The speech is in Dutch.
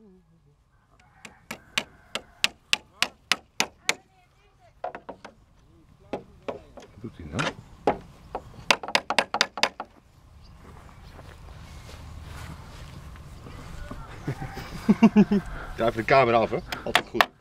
Wat doet hij nou? Ja, even de camera af, hè? Altijd goed.